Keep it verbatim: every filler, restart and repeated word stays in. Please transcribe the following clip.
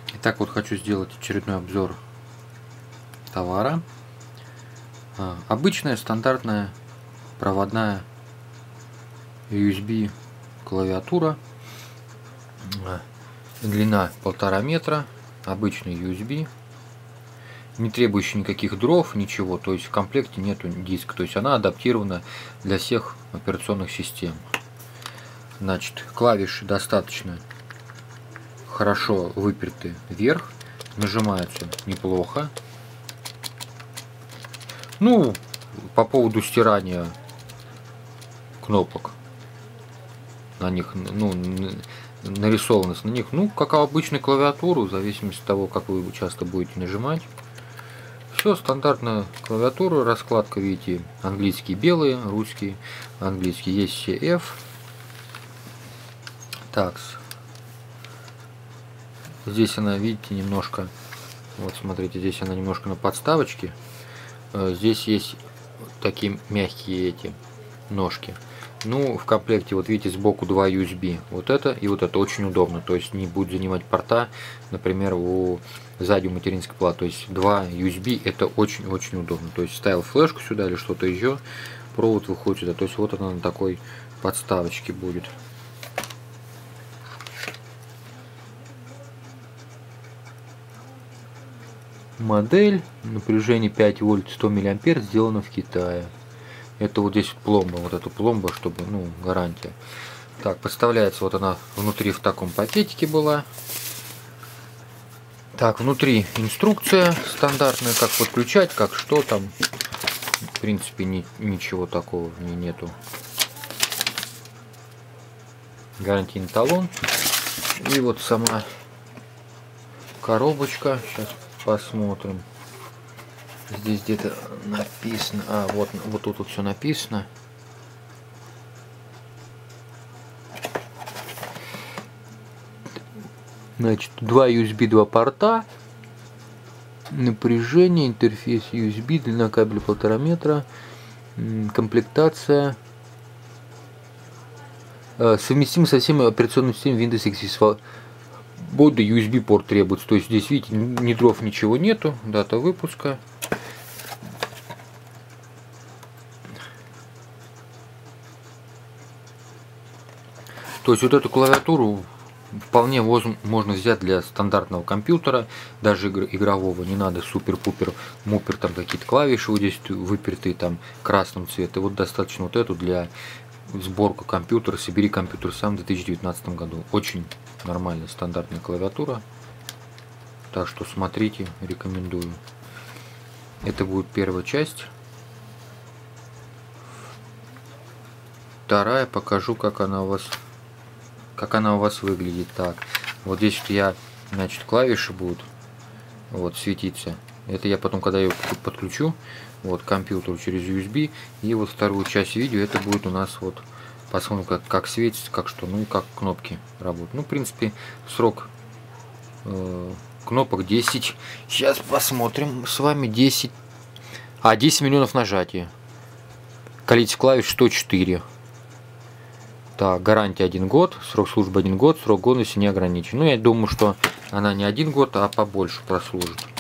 Итак, вот хочу сделать очередной обзор товара. А, обычная стандартная проводная ю эс би клавиатура. А, длина полтора метра. Обычный ю эс би. Не требующий никаких дров, ничего. То есть в комплекте нету диска. То есть она адаптирована для всех операционных систем. Значит, клавиши достаточно хорошо выперты вверх, нажимаются неплохо. Ну, по поводу стирания кнопок, на них, ну, нарисованность на них, ну, как обычную клавиатуру, в зависимости от того, как вы часто будете нажимать. Все, стандартная клавиатура, раскладка, видите, английский белые, русский, английский, есть си эф. Так, здесь она, видите, немножко, вот смотрите, здесь она немножко на подставочке. Здесь есть такие мягкие эти ножки. Ну, в комплекте, вот видите, сбоку два ю эс би. Вот это и вот это очень удобно. То есть не будет занимать порта, например, у сзади у материнской платы. То есть два ю эс би это очень-очень удобно. То есть ставил флешку сюда или что-то еще, провод выходит сюда. То есть вот она на такой подставочке будет. Модель, напряжение пять вольт, сто миллиампер, сделана в Китае. Это вот здесь пломба, вот эта пломба, чтобы, ну, гарантия. Так, подставляется, вот она внутри в таком пакетике была. Так, внутри инструкция стандартная, как подключать, как что там. В принципе, ни, ничего такого в ней нету. Гарантийный талон. И вот сама коробочка. Сейчас посмотрим. Здесь где-то написано. А, вот, вот тут вот все написано. Значит, два ю эс би, два порта. Напряжение, интерфейс ю эс би, длина кабеля полтора метра. Комплектация. Совместим со всеми операционными системами Windows икс пи. Боды ю эс би порт требуется. То есть здесь, видите, ни дров, ничего нету. Дата выпуска. То есть вот эту клавиатуру вполне можно взять для стандартного компьютера, даже игрового. Не надо супер-пупер мупер, там какие-то клавиши вот здесь выпертые там красным цветом. Вот достаточно вот эту для сборку компьютера. Собери компьютер сам в две тысячи девятнадцатом году. Очень нормальная стандартная клавиатура. Так что смотрите, рекомендую. Это будет первая часть. Вторая покажу, как она у вас как она у вас выглядит. Так, вот здесь вот я, значит, клавиши будут вот светиться. Это я потом, когда ее подключу вот к компьютеру через ю эс би, и вот вторую часть видео, это будет у нас вот, посмотрим, как, как светится, как что, ну и как кнопки работают. Ну, в принципе, срок э, кнопок десять. Сейчас посмотрим с вами. десять. А, десять миллионов нажатий. Количество клавиш сто четыре. Так, гарантия один год, срок службы один год, срок годности не ограничен. Ну, я думаю, что она не один год, а побольше прослужит.